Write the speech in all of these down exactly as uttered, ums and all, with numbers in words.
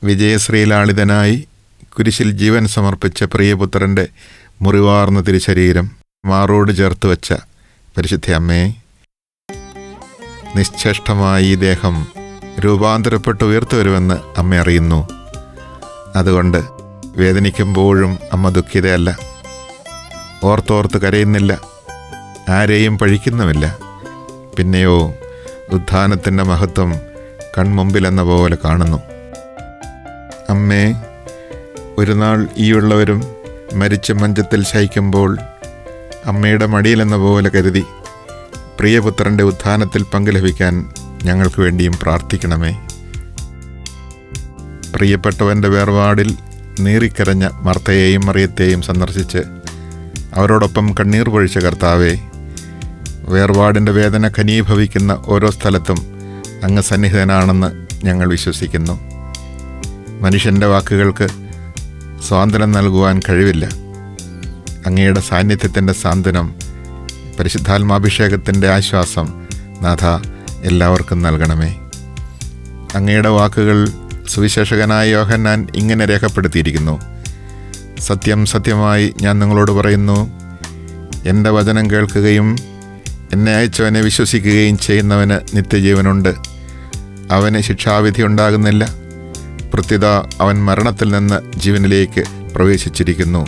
വിജയശ്രീലാളിതനായി കുരിശിൽ ജീവൻ സമർപ്പിച്ച പ്രിയപുത്രൻ്റെ മുറിവാർന്ന തിരുശരീരം മാറോട് ചേർത്ത് വച്ച പരിശുദ്ധ അമ്മേ, നിശ്ചേഷ്ടമായി ഈ ദേഹം രൂപാന്തരപ്പെട്ട് ഉയർത്തു വരുമെന്ന് അമ്മ അറിയുന്നു. അതുകൊണ്ട് വേദനിക്കുമ്പോഴും അമ്മ ദുഃഖിതയല്ല, ഓർത്തോർത്ത് കരയുന്നില്ല, ആരെയും പഴിക്കുന്നുമില്ല. പിന്നെയോ ഉത്ഥാനത്തിൻ്റെ മഹത്വം കൺമുമ്പിലെന്ന പോലെ കാണുന്നു. അമ്മേ, ഒരു നാൾ ഈയുള്ളവരും മരിച്ച മഞ്ചത്തിൽ ശയിക്കുമ്പോൾ അമ്മയുടെ മടിയിലെന്ന പോലെ കരുതി പ്രിയപുത്രൻ്റെ ഉത്ഥാനത്തിൽ പങ്കു ലഭിക്കാൻ ഞങ്ങൾക്ക് വേണ്ടിയും പ്രാർത്ഥിക്കണമേ. പ്രിയപ്പെട്ടവൻ്റെ വേർപാടിൽ നീറിക്കരഞ്ഞ മർത്തയെയും മറിയത്തെയും സന്ദർശിച്ച് അവരോടൊപ്പം കണ്ണീർ പൊഴിച്ച കർത്താവേ, വേർപാടിൻ്റെ വേദന ഘനീഭവിക്കുന്ന ഓരോ സ്ഥലത്തും അങ്ങ് സന്നിഹിതനാണെന്ന് ഞങ്ങൾ വിശ്വസിക്കുന്നു. മനുഷ്യൻ്റെ വാക്കുകൾക്ക് സ്വാതന്ത്ര്യം നൽകുവാൻ കഴിവില്ല. അങ്ങയുടെ സാന്നിധ്യത്തിൻ്റെ സാന്ത്വനം, പരിശുദ്ധാത്മാഭിഷേകത്തിൻ്റെ ആശ്വാസം നാഥ എല്ലാവർക്കും നൽകണമേ. അങ്ങയുടെ വാക്കുകൾ സുവിശേഷകനായ യോഹന്നാൻ ഇങ്ങനെ രേഖപ്പെടുത്തിയിരിക്കുന്നു: സത്യം സത്യമായി ഞാൻ നിങ്ങളോട് പറയുന്നു, എൻ്റെ വചനം കേൾക്കുകയും എന്നെ അയച്ചവനെ വിശ്വസിക്കുകയും ചെയ്യുന്നവന് നിത്യജീവനുണ്ട്. അവന് ശിക്ഷാവിധി ഉണ്ടാകുന്നില്ല, പ്രത്യുത അവൻ മരണത്തിൽ നിന്ന് ജീവനിലേക്ക് പ്രവേശിച്ചിരിക്കുന്നു.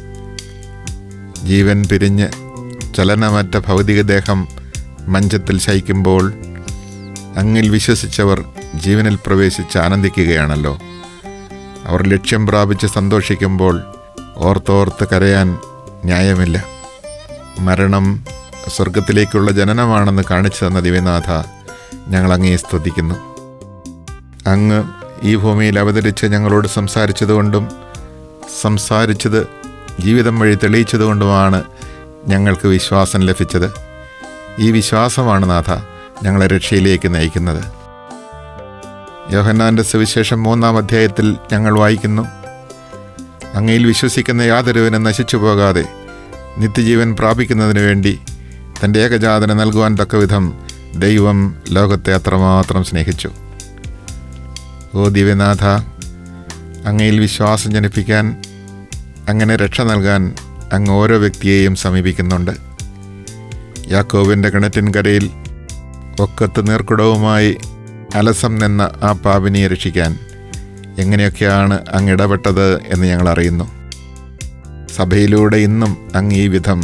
ജീവൻ പിരിഞ്ഞ് ചലനമറ്റ ഭൗതികദേഹം മഞ്ചത്തിൽ ശയിക്കുമ്പോൾ അങ്ങിൽ വിശ്വസിച്ചവർ ജീവനിൽ പ്രവേശിച്ച് ആനന്ദിക്കുകയാണല്ലോ. അവർ ലക്ഷ്യം പ്രാപിച്ച് സന്തോഷിക്കുമ്പോൾ ഓർത്തോർത്ത് കരയാൻ ന്യായമില്ല. മരണം സ്വർഗത്തിലേക്കുള്ള ജനനമാണെന്ന് കാണിച്ചു തന്ന ദിവ്യനാഥ, ഞങ്ങൾ അങ്ങയെ സ്തുതിക്കുന്നു. അങ്ങ് ഈ ഭൂമിയിൽ അവതരിച്ച് ഞങ്ങളോട് സംസാരിച്ചതുകൊണ്ടും സംസാരിച്ചത് ജീവിതം വഴി തെളിയിച്ചതുകൊണ്ടുമാണ് ഞങ്ങൾക്ക് വിശ്വാസം ലഭിച്ചത്. ഈ വിശ്വാസമാണ് നാഥ ഞങ്ങളെ രക്ഷയിലേക്ക് നയിക്കുന്നത്. യോഹന്നാൻ്റെ സുവിശേഷം മൂന്നാം അധ്യായത്തിൽ ഞങ്ങൾ വായിക്കുന്നു: അങ്ങയിൽ വിശ്വസിക്കുന്ന യാതൊരുവനും നശിച്ചു പോകാതെ നിത്യജീവൻ പ്രാപിക്കുന്നതിന് വേണ്ടി തൻ്റെ ഏകജാതനെ നൽകുവാൻ തക്കവിധം ദൈവം ലോകത്തെ അത്രമാത്രം സ്നേഹിച്ചു. ഓ ദിവ്യനാഥ, അങ്ങയിൽ വിശ്വാസം ജനിപ്പിക്കാൻ, അങ്ങനെ രക്ഷ നൽകാൻ അങ്ങ് ഓരോ വ്യക്തിയെയും സമീപിക്കുന്നുണ്ട്. യാക്കോബിൻ്റെ കിണറ്റിൻകരയിൽ ഒക്കത്ത് നീർക്കുടവുമായി അലസം നിന്ന ആ പാപിനിയെ രക്ഷിക്കാൻ എങ്ങനെയൊക്കെയാണ് അങ്ങ് ഇടപെട്ടത് എന്ന് ഞങ്ങൾ അറിയുന്നു. സഭയിലൂടെ ഇന്നും അങ്ങ് ഈ വിധം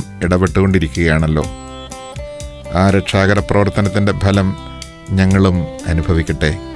ഇടപെട്ടുകൊണ്ടിരിക്കുകയാണല്ലോ. ആ രക്ഷാകര പ്രവർത്തനത്തിൻ്റെ ഫലം ഞങ്ങളും അനുഭവിക്കട്ടെ.